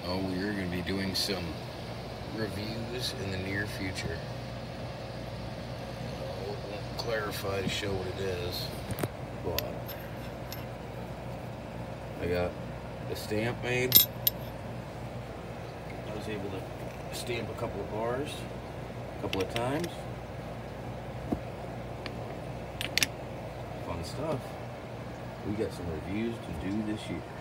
We're going to be doing some reviews in the near future. Won't clarify to show what it is, but I got the stamp made. I was able to stamp a couple of bars a couple of times. Fun stuff. We got some reviews to do this year.